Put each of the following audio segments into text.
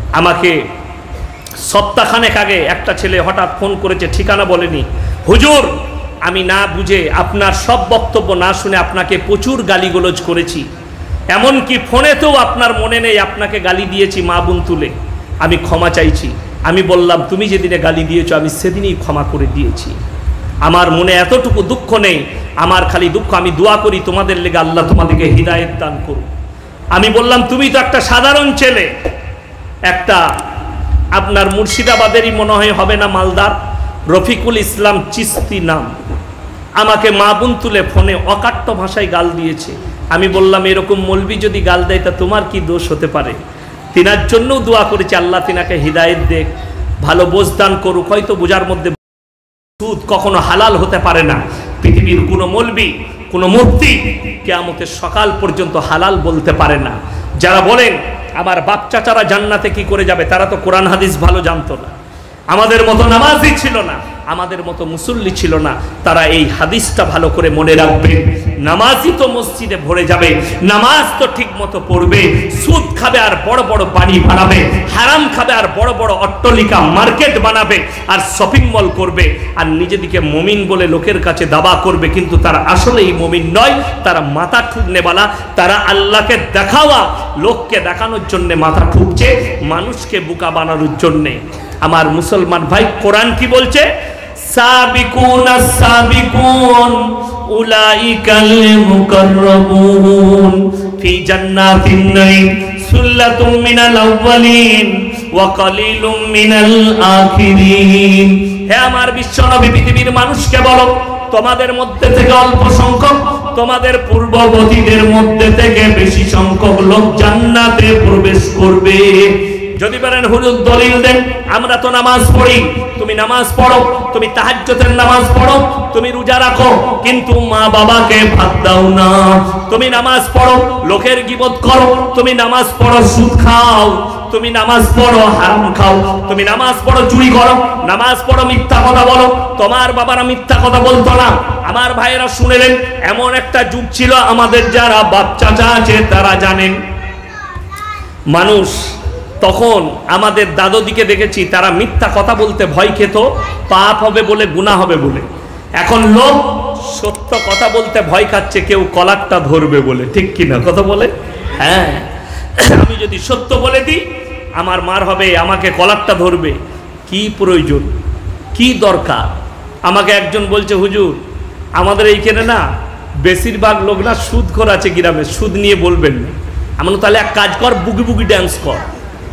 আমাকে সপ্তাহখানেক আগে একটা ছেলে হঠাৎ ফোন করেছে, ঠিকানা বলেনি। হুজুর, আমি না বুঝে আপনার সব বক্তব্য না শুনে আপনাকে প্রচুর গালিগালাজ করেছি, এমনকি ফোনেতেও আপনার মনে নেই আপনাকে গালি দিয়েছি মা বোন তুলে, আমি ক্ষমা চাইছি। আমি বললাম, তুমি যেদিনে গালি দিয়েছো আমি সেদিনই ক্ষমা করে দিয়েছি, আমার মনে এতটুকু দুঃখ নেই, আমার খালি দুঃখ, আমি দোয়া করি তোমাদের লেগে আল্লাহ তোমাদেরকে হিদায়েত দান করুন। আমি বললাম, তুমি তো একটা সাধারণ ছেলে, একটা আপনার মুর্শিদাবাদেরই মনে হয় হবে না, মালদার রফিকুল ইসলাম চিস্তি নাম, আমাকে মা বোন তুলে ফোনে অকাট্য ভাষায় গাল দিয়েছে। আমি বললাম, এরকম মৌলবি যদি গাল দেয় তা তোমার কি দোষ হতে পারে? তিনার জন্যও দোয়া করেছি, আল্লাহ তিনাকে হিদায়েত দেখ, ভালো বোঝ দান করুক। হয়তো বোঝার মধ্যে সুদ কখনো হালাল হতে পারে না, পৃথিবীর কোনো মৌলবি কোনো মুফতি কিয়ামতের সকাল পর্যন্ত হালাল বলতে পারে না। যারা বলেন আমার বাপ চাচারা জান্নাতে কি করে যাবে, তারা তো কোরআন হাদিস ভালো জানতো না, আমাদের মতো নামাজি ছিল না, আমাদের মতো মুসল্লি ছিল না। তারা এই হাদিসটা ভালো করে মনে রাখবে, নামাজি তো মসজিদে ভরে যাবে, নামাজ তো ঠিক মতো পড়বে, সুদ খাবে আর বড় বড় বাড়ি বানাবে, হারাম খাবে আর বড় বড় অট্টালিকা মার্কেট বানাবে আর শপিং মল করবে, আর নিজেদিকে মুমিন বলে লোকের কাছে দাবা করবে, কিন্তু তারা আসলেই মুমিন নয়, তারা মাথা ঠুকনেওয়ালা, তারা আল্লাহকে দেখাওয়া, লোককে দেখানোর জন্যে মাথা ঠুকছে, মানুষকে বোকা বানানোর জন্যে। আমার মুসলমান ভাই, কোরআন কি বলছে? সাবিকুনা সাবিকুন উলাইকাল মুকাররাবুন ফি জান্নাতিন নাঈম সুল্লাতুম মিনাল আউয়ালিন ওয়া কালিলুম মিনাল আখিরিন। হে আমার বিশ্বনবী, পৃথিবীর মানুষকে বলো, তোমাদের মধ্যে থেকে অল্প সংখ্যক, তোমাদের পূর্ববর্তীদের মধ্যে থেকে বেশি সংখ্যক লোক জান্নাতে প্রবেশ করবে। যদি বলেন হুজুর দলিল দেন, আমরা তো নামাজ পড়ি, তুমি নামাজ পড়ো, তুমি তাহাজ্জুদের নামাজ পড়ো, তুমি রোজা রাখো, কিন্তু মা বাবাকে ভাত দাও না। তুমি নামাজ পড়ো, লোকের গীবত করো, তুমি নামাজ পড়ো, সুদ খাও, তুমি নামাজ পড়ো, হারাম খাও, তুমি নামাজ পড়ো, চুরি করো, নামাজ পড়ো, মিথ্যা কথা বলো। তোমার বাবারা মিথ্যা কথা বলতো না। আমার ভাইয়েরা শুনেলেন, এমন একটা যুগ ছিল, আমাদের যারা বাপ চাচা আছে তারা জানেন, মানুষ তখন আমাদের দাদুদিকে দেখেছি, তারা মিথ্যা কথা বলতে ভয় খেত, পাপ হবে বলে, গুনাহ হবে বলে। এখন লোক সত্য কথা বলতে ভয় খাচ্ছে, কেউ কলারটা ধরবে বলে, ঠিক কিনা কথা বলে? হ্যাঁ, আমি যদি সত্য বলে দিই আমার মার হবে, আমাকে কলারটা ধরবে। কি প্রয়োজন, কি দরকার? আমাকে একজন বলছে, হুজুর আমাদের এইখানে না বেশিরভাগ লোক না সুদখোর আছে গ্রামে, সুদ নিয়ে বলবেন না। আমি তাহলে এক কাজ কর, বুগি বুগি ড্যান্স কর,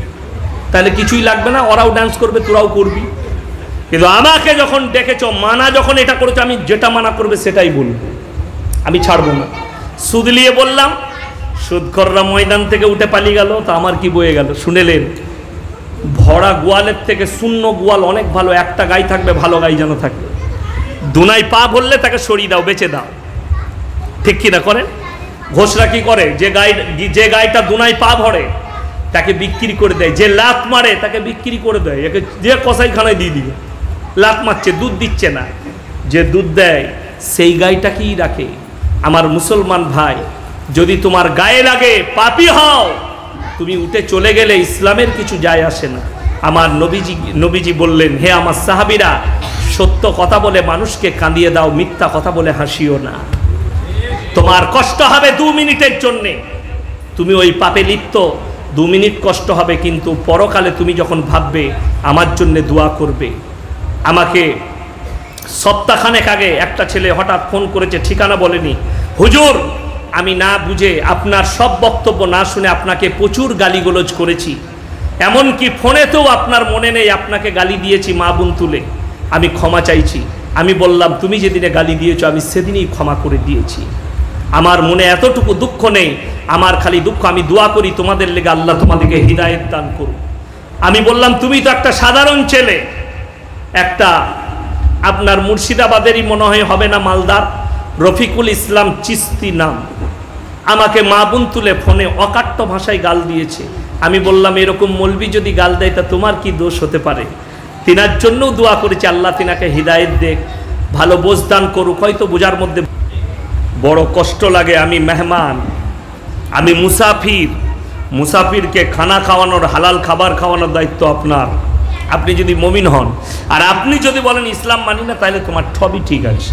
তাহলে কিছুই লাগবে না, ওরাও ডান্স করবে, তোরাও করবি। কিন্তু আমাকে যখন ডেকেছ, মানা যখন এটা করেছো, আমি যেটা মানা করবে সেটাই বলবো, আমি ছাড়বো না। সুদ নিয়ে বললাম, সুদখোররা ময়দান থেকে উঠে পালিয়ে গেল, তা আমার কি বয়ে গেল? শুনেলেন, ভরা গোয়ালের থেকে শূন্য গোয়াল অনেক ভালো, একটা গাই থাকবে, ভালো গাই যেন থাকে। দুনাই পা ভরলে তাকে সরিয়ে দাও, বেচে দাও, ঠিক কিনা করেন? ঘোষরা কি করে, যে গাইটা দুনাই পা ভরে তাকে বিক্রি করে দেয়, যে লাত মারে তাকে বিক্রি করে দেয়, একে যে কসাইখানায় দিয়ে দিবে, লাত মারছে, দুধ দিচ্ছে না, যে দুধ দেয় সেই গাইটাকেই রাখে। আমার মুসলমান ভাই, যদি তোমার গায়ে লাগে, পাপী হও, তুমি উঠে চলে গেলে ইসলামের কিছু যায় আসে না। আমার নবীজি বললেন, হে আমার সাহাবীরা, সত্য কথা বলে মানুষকে কাঁদিয়ে দাও, মিথ্যা কথা বলে হাসিও না। তোমার কষ্ট হবে 2 মিনিটের জন্যে, তুমি ওই পাপে লিপ্ত, 2 মিনিট কষ্ট হবে, কিন্তু পরকালে তুমি যখন ভাববে আমার জন্য দোয়া করবে। আমাকে সপ্তাহখানেক আগে একটা ছেলে হঠাৎ ফোন করেছে, ঠিকানা বলেনি। হুজুর, আমি না বুঝে আপনার সব বক্তব্য না শুনে আপনাকে প্রচুর গালিগালাজ করেছি, এমনকি ফোনেতেও আপনার মনে নেই আপনাকে গালি দিয়েছি মা বোন তুলে, আমি ক্ষমা চাইছি। আমি বললাম, তুমি যেদিনে গালি দিয়েছো আমি সেদিনই ক্ষমা করে দিয়েছি, আমার মনে এতটুকু দুঃখ নেই, আমার খালি দুঃখ, আমি দোয়া করি তোমাদের লেগে আল্লাহ তোমাদেরকে হিদায়েত দান করুন। আমি বললাম, তুমি তো একটা সাধারণ ছেলে, একটা আপনার মুর্শিদাবাদেরই মনে হয় হবে না, মালদার রফিকুল ইসলাম চিস্তি নাম, আমাকে মা বোন তুলে ফোনে অকাট্য ভাষায় গাল দিয়েছে। আমি বললাম, এরকম মৌলবি যদি গাল দেয় তা তোমার কি দোষ হতে পারে? তিনার জন্যও দোয়া করেছি, আল্লাহ তিনাকে হিদায়েত দেখ, ভালো বোঝ দান করুক। হয়তো বোঝার মধ্যে বড় কষ্ট লাগে, আমি মেহমান, আমি মুসাফির, মুসাফিরকে খানা খাওয়ানোর, হালাল খাবার খাওয়ানোর দায়িত্ব আপনার, আপনি যদি মুমিন হন। আর আপনি যদি বলেন ইসলাম মানি না, তাহলে তোমার সবই ঠিক আছে।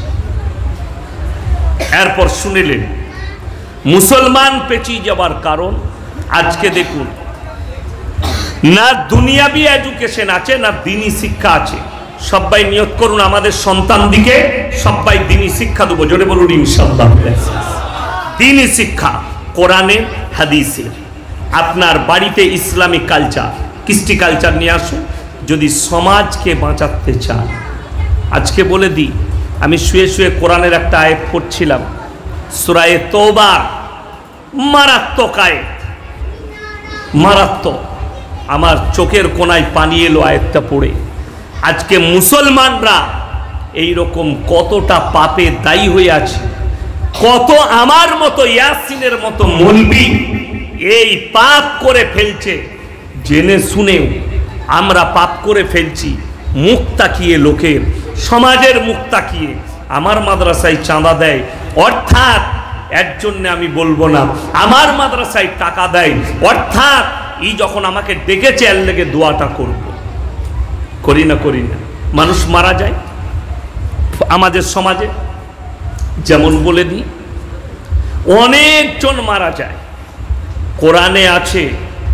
এরপর শুনিলেন মুসলমান পেঁচিয়ে যাবার কারণ। আজকে দেখুন, না দুনিয়াবি এডুকেশন আছে, না দিনী শিক্ষা আছে। সবাই নিয়ত করুন আমাদের সন্তান দিকে সবাই দিনী শিক্ষা দেবো, জোরে বলুন ইনশাআল্লাহ। দিনী শিক্ষা কোরআনে হাদিসে, আপনার বাড়িতে ইসলামিক কালচার, কৃষ্টি কালচার নিয়ে আসুন যদি সমাজকে বাঁচাতে চান। আজকে বলে দিই, আমি শুয়ে শুয়ে কোরআনের একটা আয়াত পড়ছিলাম, সূরা তওবা, মারাত্মক আয়াত, মারাত্মক। আমার চোখের কোনায় পানি এলো আয়াতটা পড়ে। আজকে মুসলমানরা এই রকম কতটা পাপে দায়ী হয়ে আছে, কত আমার মতো ইয়াসিনের মতো মলবি এই পাপ করে ফেলছে, জেনে শুনেও আমরা পাপ করে ফেলছি। মুখ তাকিয়ে লোকের, সমাজের মুখ তাকিয়ে আমার মাদ্রাসায় চাঁদা দেয়, অর্থাৎ এর জন্য আমি বলবো না আমার মাদ্রাসায় টাকা দেয়, অর্থাৎ এই যখন আমাকে ডেকেছে এর লেগে দোয়াটা করব। করি না? করি না? মানুষ মারা যায় আমাদের সমাজে, যেমন বলে দিই অনেকজন মারা যায়। কোরআনে আছে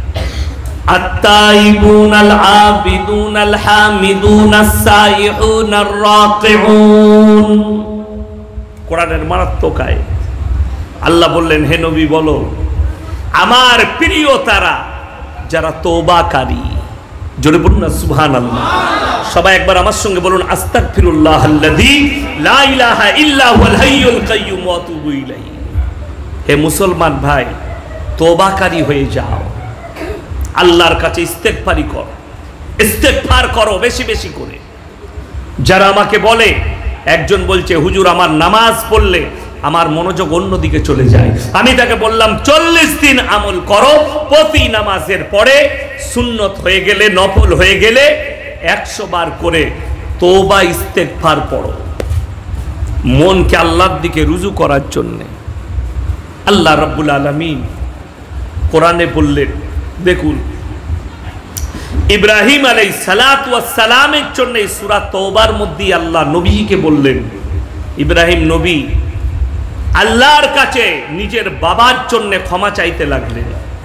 আত-তাইবুন আল-আবিদুন আল-হামিদুন আস-সাইহুন আর-রাকিউন। কোরআনের মারাত্মক আয়াত। আল্লাহ বললেন, হে নবী বলো আমার প্রিয় তারা যারা তওবাকারী। জোরে বলুন না সুবহানাল্লাহ। সবাই একবার আমার সঙ্গে বলুন আস্তাগফিরুল্লাহাল্লাযী লা ইলাহা ইল্লা হুয়াল হাইয়ুল কাইয়্যুম ওয়া আতুবু ইলাইহি। হে মুসলমান ভাই, তওবাকারী হয়ে যাও, আল্লাহর কাছে ইস্তেগফারি করো, ইস্তেগফার করো বেশি বেশি করে। যারা আমাকে বলে, একজন বলছে হুজুর আমার নামাজ পড়লে আমার মনোযোগ অন্যদিকে চলে যায়, আমি তাকে বললাম 40 দিন আমল করো, প্রতি নামাজের পরে সুন্নত হয়ে গেলে, নফল হয়ে গেলে 100 বার করে তওবা ইস্তেগফার পড়ো, মনকে আল্লাহর দিকে রুজু করার জন্য। আল্লাহ রাব্বুল আলামিন কোরআনে বললেন, দেখুন ইব্রাহিম আলাইহিস সালাতু ওয়াস সালামের জন্য সূরা তওবার মধ্যে আল্লাহ নবীকে বললেন, ইব্রাহিম নবী আল্লাহর কাছে নিজের বাবার জন্য ক্ষমা চাইতে লাগলেন।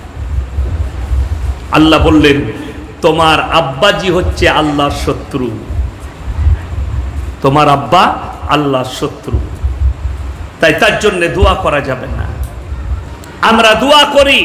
আল্লাহ বললেন, তোমার আব্বাজি হচ্ছে আল্লাহর শত্রু, তোমার আব্বা আল্লাহর শত্রু, তাই তার জন্য দোয়া করা যাবে না। আমরা দোয়া করি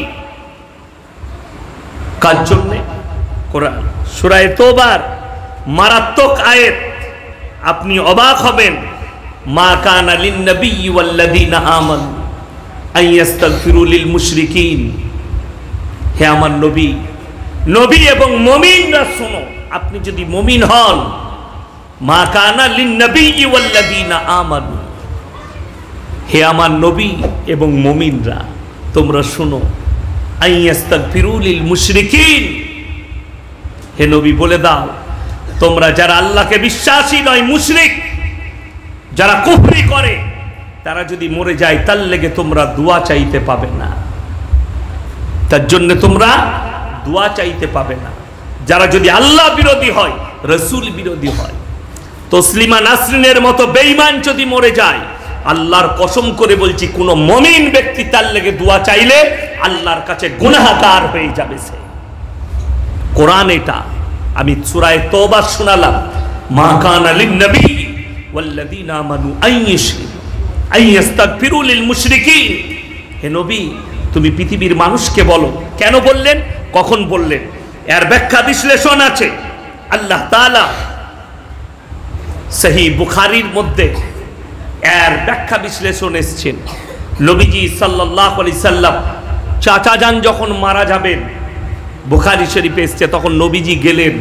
কার জন্য? কোরআন সূরা তওবার মারাত্মক আয়াত, আপনি অবাক হবেন। মা কানা লিন নবিয়্যি ওয়াল্লাযীনা আমানু আন ইস্তাগফিরু লিল মুশরিকিন। হে আমার নবী, নবী এবং মুমিনরা শোনো, আপনি যদি মুমিন হন, মা কানা লিন নবিয়্যি ওয়াল্লাযীনা আমানু, হে আমার নবী এবং মুমিনরা তোমরা শোনো, আন ইস্তাগফিরু লিল মুশরিকিন, হে নবী বলে দাও তোমরা যারা আল্লাহকে বিশ্বাসী নয়, মুশরিক, যারা কুফরি করে, তারা যদি মরে যায় তার লেগে তোমরা দোয়া চাইতে পাবে না, তার জন্য তোমরা দোয়া চাইতে পাবে না। যারা যদি আল্লাহ বিরোধী হয়, রাসূল বিরোধী হয়, তসলিমা নাসরিনের মতো বেঈমান যদি মরে যায়, আল্লাহর কসম করে বলছি কোন মুমিন ব্যক্তি তার লেগে দোয়া চাইলে আল্লাহর কাছে গুনাহগার হয়ে যাবে সে। কোরআন এটা আমি সূরা তওবা শোনালাম, মা কানা লিন নবী ওয়াল্লাযীনা আমানু আন ইস্তাগফিরু লিল মুশরিকিন। হে নবী তুমি পৃথিবীর মানুষকে বলো। কেন বললেন, কখন বললেন, এর ব্যাখ্যা বিশ্লেষণ আছে। আল্লাহ তাআলা সহিহ বুখারীর মধ্যে এর ব্যাখ্যা বিশ্লেষণ এসেছেন। নবীজি সাল্লাল্লাহু আলাইহি সাল্লাম চাচা যান যখন মারা যাবেন, বুখারী শরীফে এসেছে, তখন নবীজি গেলেন,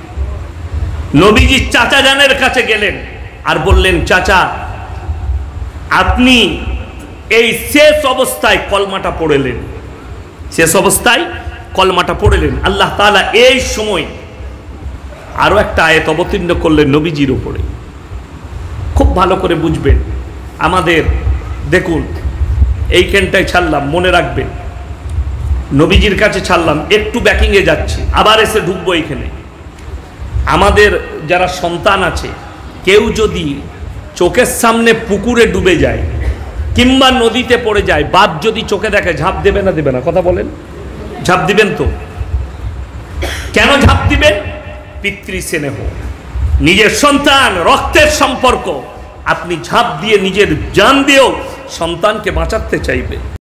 নবীজি চাচা জানের কাছে গেলেন আর বললেন, চাচা আপনি এই শেষ অবস্থায় কলমাটা পড়লেন, শেষ অবস্থায় কলমাটা পড়লেন। আল্লাহ তাআলা এই সময় আরো একটা আয়াত অবতীর্ণ করলেন নবীজির উপরে। খুব ভালো করে বুঝবেন। আমাদের দেখুন এইখানটায় ছাড়লাম, মনে রাখবেন নবীজির কাছে ছাড়লাম, একটু ব্যাকিংয়ে যাচ্ছি, আবার এসে ঢুকবো এখানে। আমাদের যারা সন্তান আছে, কেউ যদি চোখের সামনে পুকুরে ডুবে যায় কিংবা নদীতে পড়ে যায়, বাপ যদি চোখে দেখে, ঝাঁপ দেবে না দেবে না? কথা বলেন, ঝাঁপ দিবেন তো? কেন ঝাঁপ দিবেন? পিতৃস্নেহ, নিজের সন্তান, রক্তের সম্পর্ক, আপনি ঝাঁপ দিয়ে নিজের জান দিয়েও সন্তানকে বাঁচাতে চাইবেন।